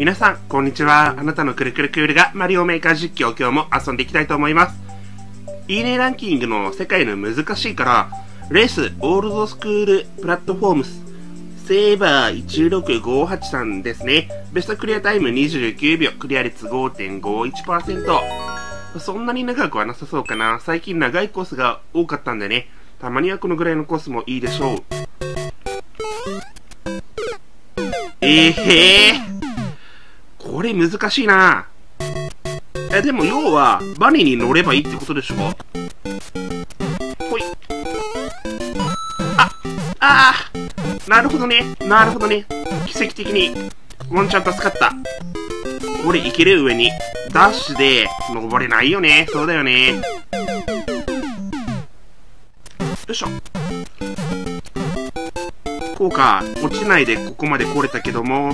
皆さん、こんにちは。あなたのくるくるクールがマリオメーカー実況、今日も遊んでいきたいと思います。いいねランキングの世界の難しいから、レースオールドスクールプラットフォームス、セーバー1658さんですね。ベストクリアタイム29秒、クリア率 5.51%。そんなに長くはなさそうかな。最近長いコースが多かったんでね。たまにはこのぐらいのコースもいいでしょう。これ難しいな。でも要は、バネに乗ればいいってことでしょ。ほい。なるほどね。なるほどね。奇跡的に、ワンチャン助かった。これいける上に。ダッシュで登れないよね。そうだよね。よいしょ。こうか。落ちないでここまで来れたけども。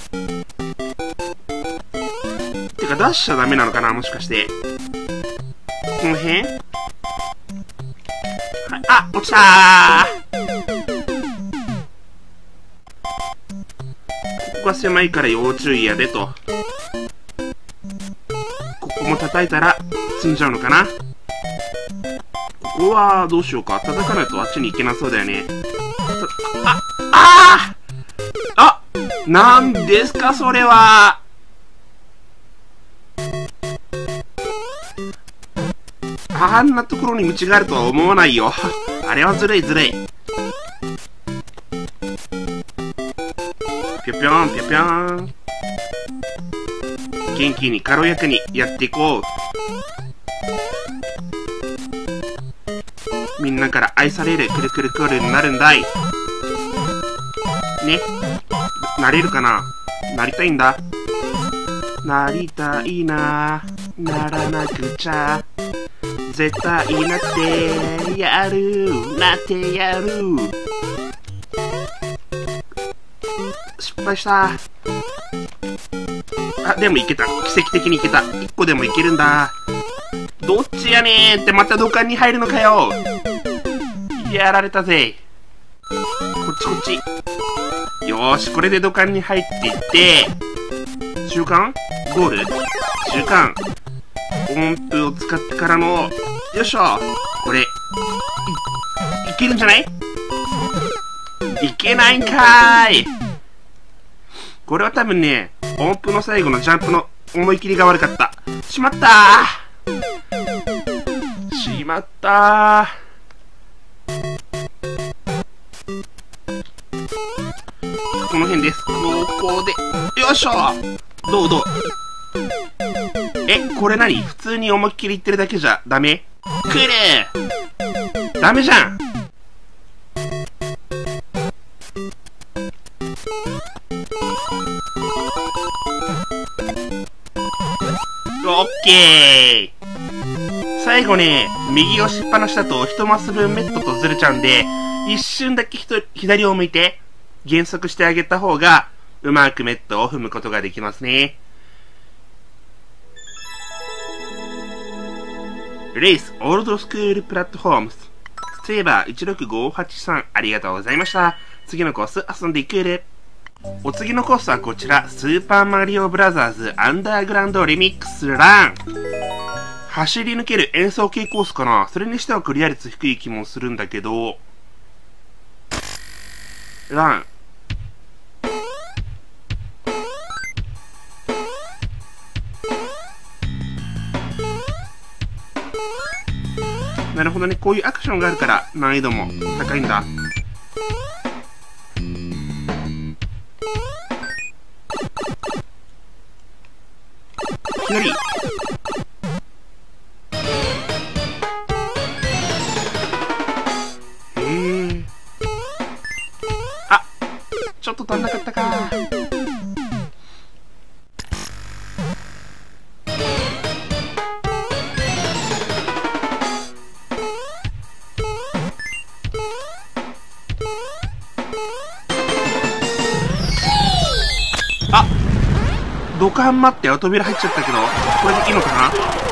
てか、ダッシュはダメなのかなもしかして。この辺？はい、落ちたー。ここが狭いから要注意やでと。ここも叩いたら積んじゃうのかな。ここはどうしようか。叩かないとあっちに行けなそうだよね。なんですかそれは。あんなところに道があるとは思わないよ。あれはずるいずるい。ぴょぴょんぴょぴょん。元気に軽やかにやっていこう。みんなから愛されるくるくるクールになるんだい。ね。なれるかな？なりたいんだ。なりたいな。ならなくちゃ。絶対なってやる。なってやる。失敗した。でもいけた。奇跡的にいけた。1個でもいけるんだ。どっちやねーってまた土管に入るのかよ。やられたぜ。こっちこっち。よーし、これで土管に入っていって、中間ゴール中間音符を使ってからの、よいしょこれ、いけるんじゃない？いけないんかーい。これは多分ね、音符の最後のジャンプの思い切りが悪かった。しまったー。しまったー。この辺です。ここで、よいしょ。どうこれ何？普通に思いっきり言ってるだけじゃダメ？くる！ダメじゃん。オッケー。最後ね、右押しっぱなしだと一マス分メットとずれちゃうんで、一瞬だけ左を向いて減速してあげた方がうまくメットを踏むことができますね。レースオールドスクールプラットフォームスセーバー16583ありがとうございました。次のコース遊んでいくれ。お次のコースはこちら、スーパーマリオブラザーズアンダーグラウンドリミックスラン。走り抜ける演奏系コースかな。それにしてはクリア率低い気もするんだけど、ラン。なるほどね、こういうアクションがあるから難易度も高いんだ。左。ちょっと足んなかったか。土管待ってよ、扉入っちゃったけど、これでいいのかな。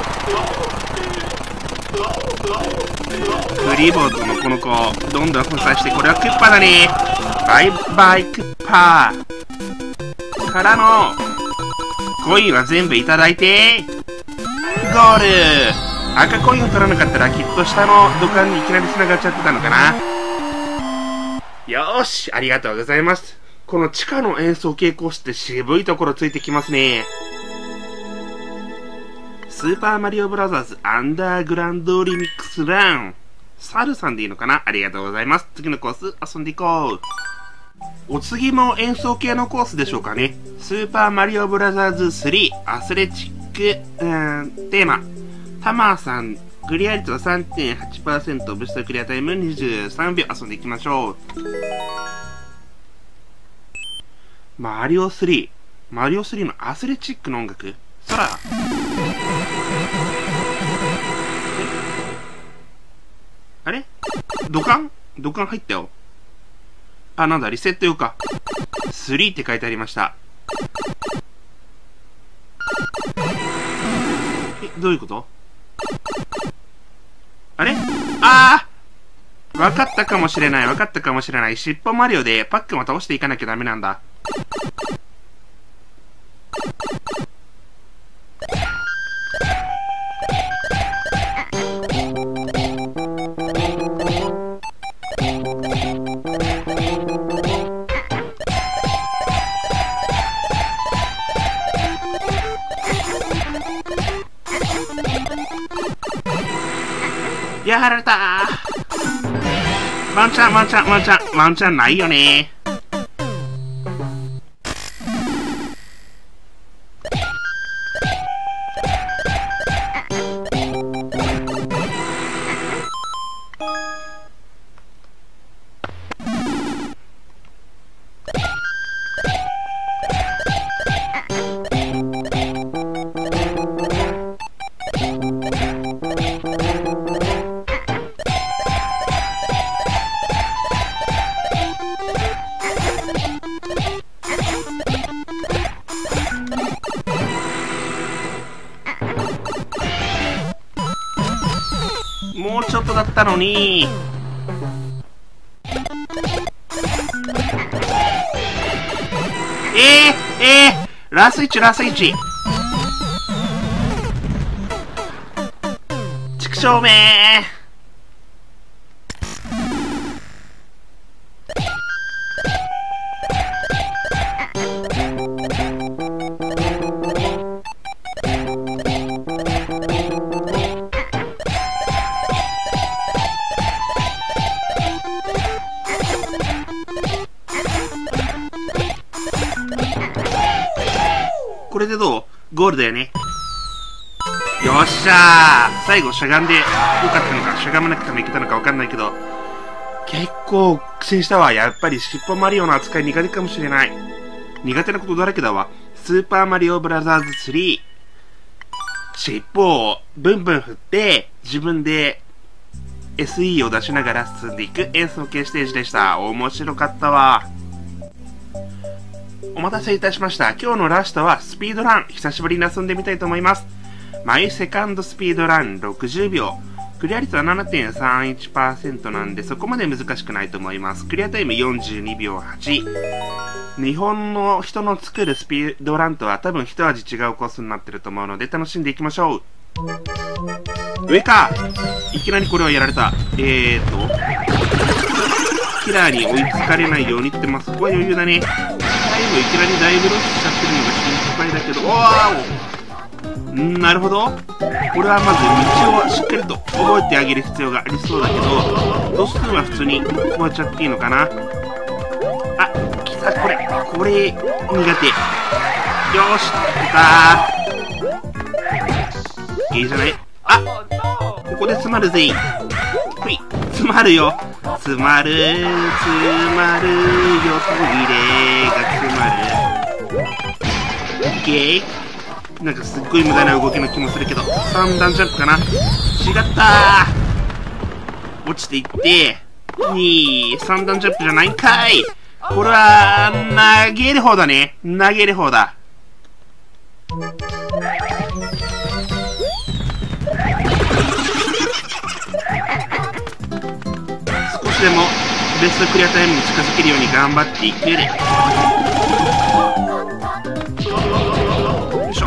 フリーボードのこの子をどんどん粉砕して、これはクッパだね。バイバイクッパーからのコインは全部いただいて。ゴール。赤コインを取らなかったらきっと下の土管にいきなり繋がっちゃってたのかな。よーし、ありがとうございます。この地下の演奏系コースって渋いところついてきますね。スーパーマリオブラザーズアンダーグラウンドリミックスラン。サルさんでいいのかな。ありがとうございます。次のコース遊んでいこう。お次も演奏系のコースでしょうかね。スーパーマリオブラザーズ3アスレチック、テーマ。タマーさん、クリア率は 3.8%、ブーストクリアタイム23秒遊んでいきましょう。マリオ3のアスレチックの音楽。空。あれ土管入ったよ。あ、なんだ、リセット用か。3って書いてありました。どういうこと？あれ？わかったかもしれない。尻尾マリオでパックンを倒していかなきゃダメなんだ。やられたー。ワンチャンないよね。もうちょっとだったのに。ラス1。畜生めー。これでどう？ゴールだよね。よっしゃー。最後しゃがんでよかったのか、しゃがまなくてもいけたのかわかんないけど、結構苦戦したわ。やっぱり尻尾マリオの扱い苦手かもしれない。苦手なことだらけだわ。スーパーマリオブラザーズ3。尻尾をブンブン振って、自分で SE を出しながら進んでいく演奏系ステージでした。面白かったわ。お待たせいたしました。今日のラストはスピードラン。久しぶりに遊んでみたいと思います。マイセカンドスピードラン60秒。クリア率は 7.31% なんでそこまで難しくないと思います。クリアタイム42秒8。日本の人の作るスピードランとは多分一味違うコースになってると思うので楽しんでいきましょう。上か。いきなりこれはやられた。キラーに追いつかれないようにって、そこは余裕だね。タイムいきなりだいぶロスしちゃってるのが心配だけど、なるほど。これはまず道をしっかりと覚えてあげる必要がありそうだけど、度数は普通に超えちゃっていいのかな。あ、来た、これ苦手。よーし、いいじゃない。あ、ここで詰まるぜ。ほい、詰まるよ。詰まるよ、トイレが詰まる。オッケー。なんかすっごい無駄な動きの気もするけど、3段ジャンプかな。違ったー。落ちていって、3段ジャンプじゃないんかい。これは、投げる方だね。投げる方だ。少しでもベストクリアタイムに近づけるように頑張っていくで。よいしょ。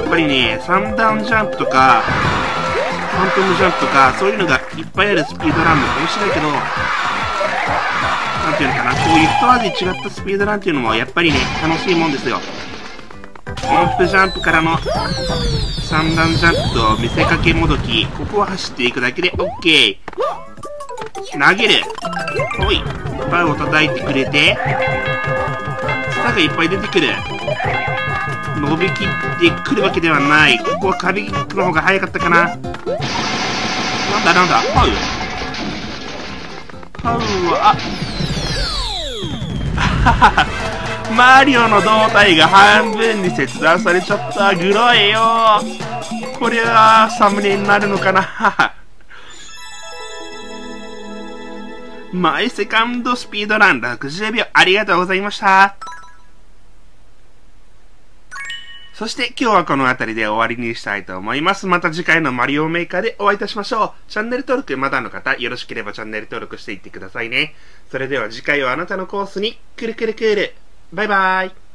っぱりね、3段ジャンプとか、ファントムジャンプとか、そういうのがいっぱいあるスピードランも面白いけど、なんていうのかな、こういう一味違ったスピードランっていうのもやっぱりね、楽しいもんですよ。音符ジャンプからの3段ジャンプと見せかけもどき、ここを走っていくだけで OK。投げる。ほい。バーを叩いてくれて、ツタがいっぱい出てくる。伸びきってくるわけではない。ここは壁キックの方が早かったかな。なんだパウは、マリオの胴体が半分に切断されちゃった。グロいよ。これはサムネになるのかな。マイセカンドスピードラン60秒ありがとうございました。そして今日はこの辺りで終わりにしたいと思います。また次回のマリオメーカーでお会いいたしましょう。チャンネル登録まだの方、よろしければチャンネル登録していってくださいね。それでは次回はあなたのコースにくるくるくる。バイバーイ。